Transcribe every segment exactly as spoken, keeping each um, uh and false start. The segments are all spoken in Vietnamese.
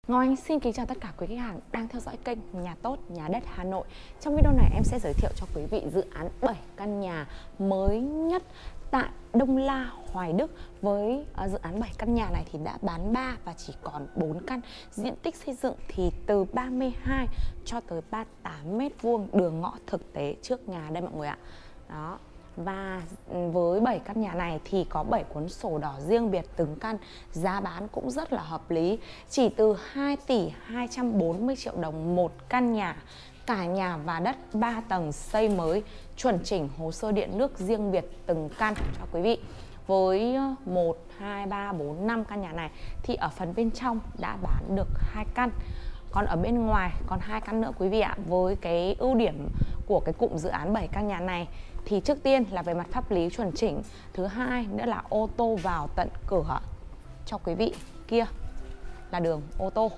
Ngọc Anh xin kính chào tất cả quý khách hàng đang theo dõi kênh Nhà Tốt Nhà Đất Hà Nội. Trong video này em sẽ giới thiệu cho quý vị dự án bảy căn nhà mới nhất tại Đông La, Hoài Đức. Với uh, dự án bảy căn nhà này thì đã bán ba và chỉ còn bốn căn. Diện tích xây dựng thì từ ba mươi hai cho tới ba mươi tám mét vuông, đường ngõ thực tế trước nhà đây mọi người ạ. Đó. Và với bảy căn nhà này thì có bảy cuốn sổ đỏ riêng biệt từng căn. Giá bán cũng rất là hợp lý, chỉ từ hai tỷ hai trăm bốn mươi triệu đồng một căn nhà. Cả nhà và đất ba tầng xây mới, chuẩn chỉnh hồ sơ điện nước riêng biệt từng căn cho quý vị. Với một, hai, ba, bốn, năm căn nhà này thì ở phần bên trong đã bán được hai căn. Còn ở bên ngoài còn hai căn nữa quý vị ạ. Với cái ưu điểm của cái cụm dự án bảy căn nhà này thì trước tiên là về mặt pháp lý chuẩn chỉnh. Thứ hai nữa là ô tô vào tận cửa cho quý vị. Kia là đường ô tô.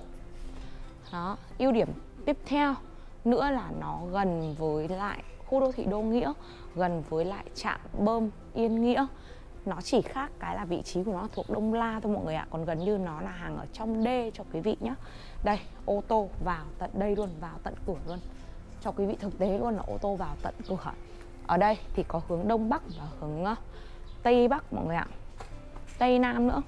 Đó, ưu điểm tiếp theo nữa là nó gần với lại khu đô thị Đô Nghĩa, gần với lại trạm bơm Yên Nghĩa. Nó chỉ khác cái là vị trí của nó thuộc Đông La thôi mọi người ạ. Còn gần như nó là hàng ở trong đê cho quý vị nhé. Đây, ô tô vào tận đây luôn, vào tận cửa luôn. Cho quý vị thực tế luôn là ô tô vào tận cửa. Ở đây thì có hướng Đông Bắc và hướng Tây Bắc mọi người ạ. Tây Nam nữa.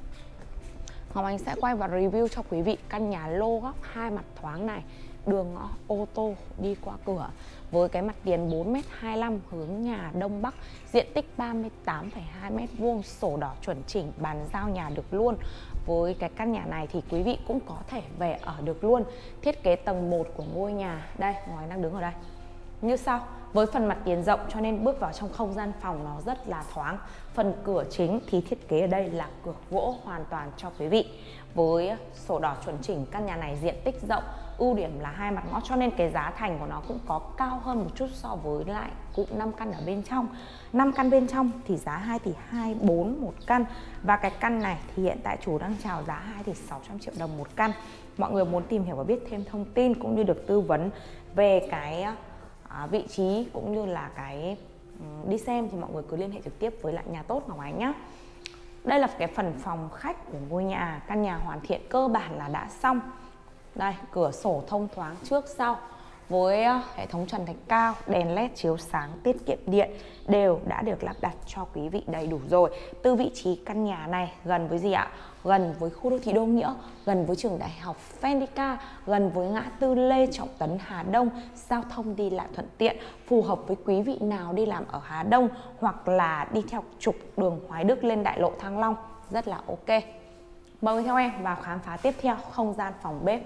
Ngọc Anh sẽ quay và review cho quý vị căn nhà lô góc hai mặt thoáng này. Đường ngõ ô tô đi qua cửa. Với cái mặt tiền bốn mét hai mươi lăm, hướng nhà Đông Bắc, diện tích ba mươi tám phẩy hai mét vuông, sổ đỏ chuẩn chỉnh, bàn giao nhà được luôn. Với cái căn nhà này thì quý vị cũng có thể về ở được luôn. Thiết kế tầng một của ngôi nhà, đây, Ngọc Anh đang đứng ở đây, như sau. Với phần mặt tiền rộng cho nên bước vào trong không gian phòng nó rất là thoáng. Phần cửa chính thì thiết kế ở đây là cửa gỗ hoàn toàn cho quý vị. Với sổ đỏ chuẩn chỉnh, căn nhà này diện tích rộng, ưu điểm là hai mặt ngõ cho nên cái giá thành của nó cũng có cao hơn một chút so với lại cụm năm căn ở bên trong. năm căn bên trong thì giá hai tỷ hai mươi bốn một căn. Và cái căn này thì hiện tại chủ đang chào giá hai tỷ sáu trăm triệu đồng một căn. Mọi người muốn tìm hiểu và biết thêm thông tin cũng như được tư vấn về cái À, vị trí cũng như là cái um, đi xem thì mọi người cứ liên hệ trực tiếp với lại Nhà Tốt Ngọc Ánh nhé. Đây là cái phần phòng khách của ngôi nhà. Căn nhà hoàn thiện cơ bản là đã xong. Đây, cửa sổ thông thoáng trước sau. Với uh, hệ thống trần thạch cao, đèn led chiếu sáng, tiết kiệm điện đều đã được lắp đặt cho quý vị đầy đủ rồi. Từ vị trí căn nhà này gần với gì ạ? Gần với khu đô thị Đô Nghĩa, gần với trường đại học Phendica, gần với ngã tư Lê Trọng Tấn Hà Đông, giao thông đi lại thuận tiện, phù hợp với quý vị nào đi làm ở Hà Đông hoặc là đi theo trục đường Hoài Đức lên đại lộ Thăng Long, rất là ok. Mời theo em vào khám phá tiếp theo không gian phòng bếp.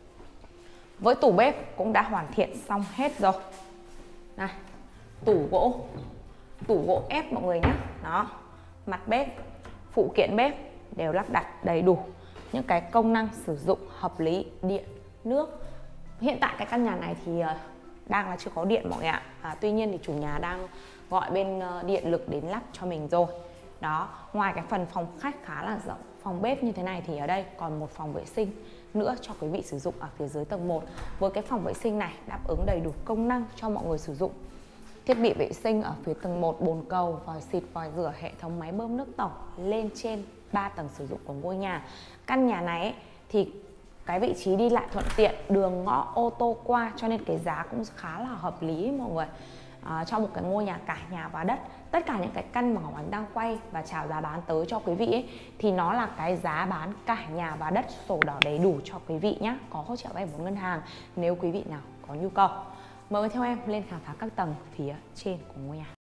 Với tủ bếp cũng đã hoàn thiện xong hết rồi. Này, tủ gỗ, tủ gỗ ép mọi người nhé. Đó, mặt bếp, phụ kiện bếp đều lắp đặt đầy đủ những cái công năng sử dụng hợp lý, điện, nước. Hiện tại cái căn nhà này thì đang là chưa có điện mọi người ạ. À, tuy nhiên thì chủ nhà đang gọi bên điện lực đến lắp cho mình rồi. Đó, ngoài cái phần phòng khách khá là rộng, phòng bếp như thế này thì ở đây còn một phòng vệ sinh nữa cho quý vị sử dụng ở phía dưới tầng một. Với cái phòng vệ sinh này đáp ứng đầy đủ công năng cho mọi người sử dụng. Thiết bị vệ sinh ở phía tầng một, bồn cầu, vòi xịt, vòi rửa, hệ thống máy bơm nước tổng lên trên ba tầng sử dụng của ngôi nhà. Căn nhà này ấy, thì cái vị trí đi lại thuận tiện, đường ngõ ô tô qua cho nên cái giá cũng khá là hợp lý mọi người. À, cho một cái ngôi nhà cả nhà và đất. Tất cả những cái căn mà Ngọc Ánh đang quay và chào giá bán tới cho quý vị ấy, thì nó là cái giá bán cả nhà và đất, sổ đỏ đầy đủ cho quý vị nhé. Có hỗ trợ vay vốn ngân hàng nếu quý vị nào có nhu cầu. Mời theo em lên khám phá các tầng phía trên của ngôi nhà.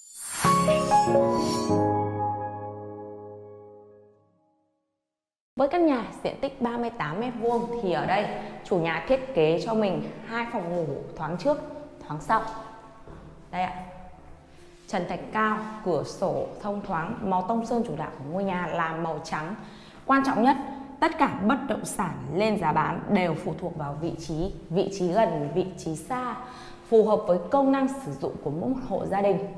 Với căn nhà diện tích ba mươi tám mét vuông thì ở đây chủ nhà thiết kế cho mình hai phòng ngủ thoáng trước, thoáng sau. Đây ạ. Trần thạch cao, cửa sổ thông thoáng, màu tông sơn chủ đạo của ngôi nhà là màu trắng. Quan trọng nhất, tất cả bất động sản lên giá bán đều phụ thuộc vào vị trí, vị trí gần, vị trí xa, phù hợp với công năng sử dụng của mỗi một hộ gia đình.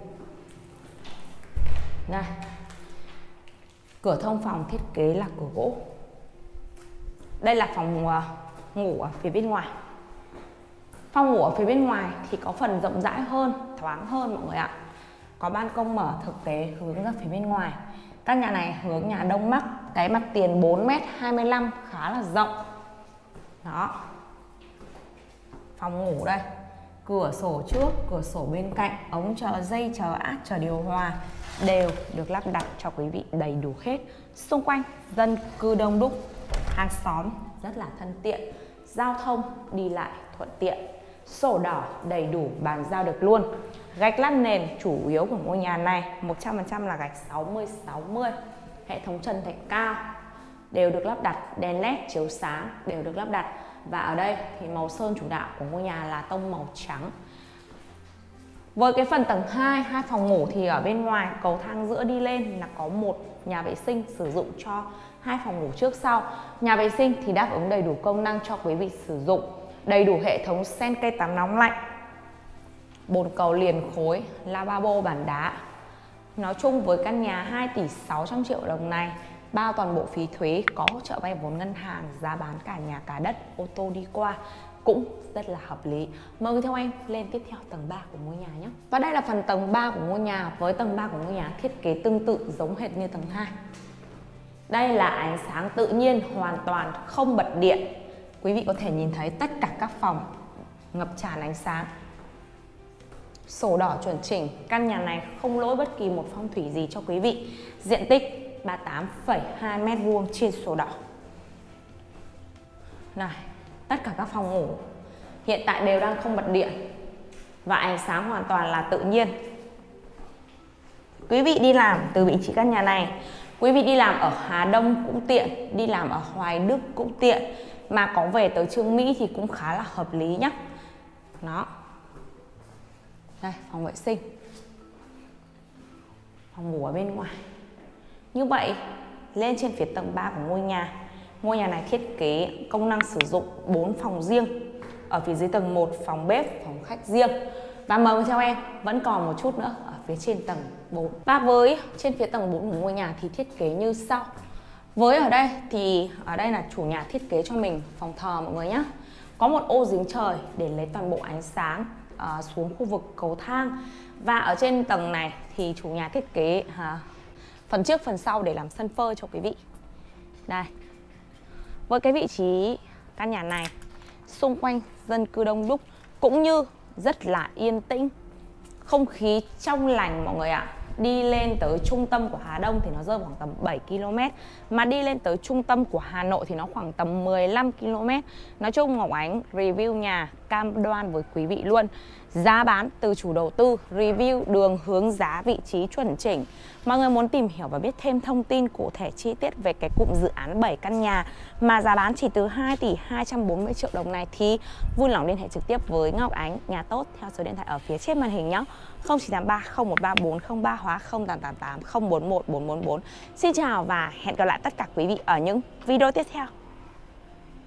Đây. Cửa thông phòng thiết kế là cửa gỗ. Đây là phòng ngủ ở phía bên ngoài. Phòng ngủ ở phía bên ngoài thì có phần rộng rãi hơn, thoáng hơn mọi người ạ. Có ban công mở thực tế hướng ra phía bên ngoài. Căn nhà này hướng nhà Đông Bắc, cái mặt tiền bốn mét hai mươi lăm khá là rộng. Đó. Phòng ngủ đây. Cửa sổ trước, cửa sổ bên cạnh, ống chờ dây, chờ át, chờ điều hòa đều được lắp đặt cho quý vị đầy đủ hết. Xung quanh dân cư đông đúc, hàng xóm rất là thân tiện, giao thông đi lại thuận tiện. Sổ đỏ đầy đủ bàn giao được luôn. Gạch lát nền chủ yếu của ngôi nhà này một trăm phần trăm là gạch sáu mươi sáu mươi. Hệ thống trần thạch cao đều được lắp đặt, đèn led chiếu sáng đều được lắp đặt. Và ở đây thì màu sơn chủ đạo của ngôi nhà là tông màu trắng. Với cái phần tầng hai, hai phòng ngủ thì ở bên ngoài cầu thang giữa đi lên là có một nhà vệ sinh sử dụng cho hai phòng ngủ trước sau. Nhà vệ sinh thì đáp ứng đầy đủ công năng cho quý vị sử dụng. Đầy đủ hệ thống sen cây tắm nóng lạnh, bồn cầu liền khối, lavabo bàn đá. Nói chung với căn nhà hai tỷ sáu trăm triệu đồng này, bao toàn bộ phí thuế, có hỗ trợ vay vốn ngân hàng, giá bán cả nhà cả đất, ô tô đi qua cũng rất là hợp lý. Mời theo em lên tiếp theo tầng ba của ngôi nhà nhé. Và đây là phần tầng ba của ngôi nhà. Với tầng ba của ngôi nhà thiết kế tương tự giống hệt như tầng hai. Đây là ánh sáng tự nhiên, hoàn toàn không bật điện. Quý vị có thể nhìn thấy tất cả các phòng ngập tràn ánh sáng. Sổ đỏ chuẩn chỉnh, căn nhà này không lỗi bất kỳ một phong thủy gì cho quý vị. Diện tích ba mươi tám phẩy hai mét vuông trên sổ đỏ. Này, tất cả các phòng ngủ hiện tại đều đang không bật điện và ánh sáng hoàn toàn là tự nhiên. Quý vị đi làm từ vị trí căn nhà này, quý vị đi làm ở Hà Đông cũng tiện, đi làm ở Hoài Đức cũng tiện, mà có về tới Trương Mỹ thì cũng khá là hợp lý nhé. Đó. Đây, phòng vệ sinh, phòng ngủ ở bên ngoài. Như vậy, lên trên phía tầng ba của ngôi nhà, ngôi nhà này thiết kế công năng sử dụng bốn phòng riêng. Ở phía dưới tầng một, phòng bếp, phòng khách riêng. Và mời theo em, vẫn còn một chút nữa ở phía trên tầng bốn. Và với trên phía tầng bốn của ngôi nhà thì thiết kế như sau. Với ở đây thì ở đây là chủ nhà thiết kế cho mình phòng thờ mọi người nhé. Có một ô giếng trời để lấy toàn bộ ánh sáng uh, xuống khu vực cầu thang. Và ở trên tầng này thì chủ nhà thiết kế uh, phần trước phần sau để làm sân phơi cho quý vị. Đây. Với cái vị trí căn nhà này, xung quanh dân cư đông đúc cũng như rất là yên tĩnh, không khí trong lành mọi người ạ. À. Đi lên tới trung tâm của Hà Đông thì nó rơi khoảng tầm bảy ki lô mét, mà đi lên tới trung tâm của Hà Nội thì nó khoảng tầm mười lăm ki lô mét. Nói chung Ngọc Ánh review nhà cam đoan với quý vị luôn. Giá bán từ chủ đầu tư, review đường hướng giá vị trí chuẩn chỉnh. Mọi người muốn tìm hiểu và biết thêm thông tin cụ thể chi tiết về cái cụm dự án bảy căn nhà mà giá bán chỉ từ hai tỷ hai trăm bốn mươi triệu đồng này thì vui lòng liên hệ trực tiếp với Ngọc Ánh Nhà Tốt theo số điện thoại ở phía trên màn hình nhé. không chín tám ba không một ba bốn không ba hóa không tám tám tám không bốn một bốn bốn bốn. Xin chào và hẹn gặp lại tất cả quý vị ở những video tiếp theo.